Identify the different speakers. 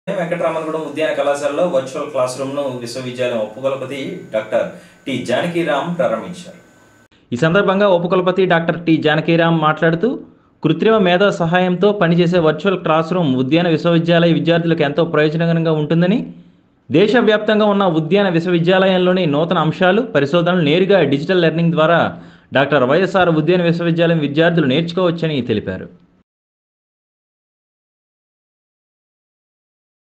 Speaker 1: వెంకటరామన్గూడెం ఉద్యాన కళాశాలలో virtual class రూమ్ను విశ్వవిద్యాలయం ఉపకులపతి డాక్టర్ టి జానకీరామ్ ప్రారంభించారు. ఈ సందర్భంగా ఉపకులపతి డాక్టర్ టి జానకీరామ్ మాట్లాడుతూ, కృత్రిమ మేధా సహాయంతో పనిచేసే వర్చువల్ క్లాస్ రూమ్ ఉద్యాన విశ్వవిద్యాలయ విద్యార్థులకు ఎంతో ప్రయోజనకరంగా ఉంటుందని, దేశవ్యాప్తంగా ఉన్న ఉద్యాన విశ్వవిద్యాలయంలోని నూతన అంశాలు, పరిశోధనలు నేరుగా డిజిటల్ లెర్నింగ్ ద్వారా డాక్టర్ వైఎస్ఆర్ ఉద్యాన విశ్వవిద్యాలయం విద్యార్థులు నేర్చుకోవచ్చని తెలిపారు.